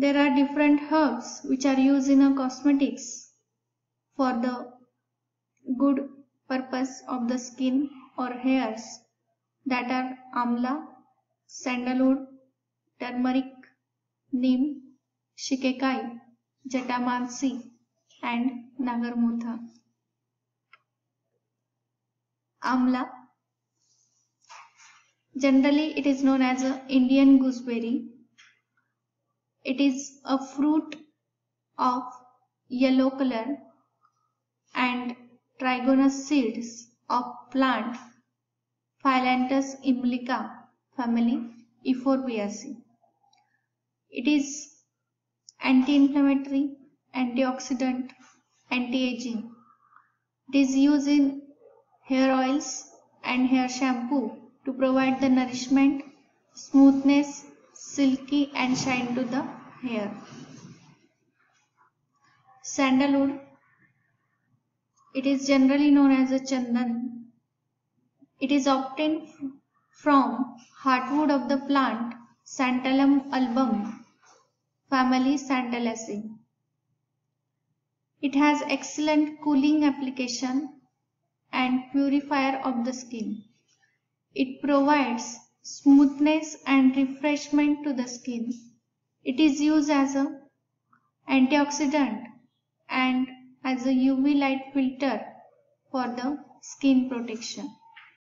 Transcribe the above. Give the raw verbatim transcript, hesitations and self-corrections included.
There are different herbs which are used in a cosmetics for the good purpose of the skin or hairs, that are amla, sandalwood, turmeric, neem, shikekai, jatamansi and nagarmotha. Amla, generally it is known as a Indian gooseberry. It is a fruit of yellow color and trigonous seeds of plant Phyllanthus imblica family Euphorbiaceae. It is anti-inflammatory, antioxidant, anti-aging. It is used in hair oils and hair shampoo to provide the nourishment, smoothness, silky and shine to the hair. Sandalwood, it is generally known as a chandan. It is obtained from heartwood of the plant Santalum album family Santalaceae. It has excellent cooling application and purifier of the skin. It provides smoothness and refreshment to the skin. It is used as an antioxidant and as a U V light filter for the skin protection.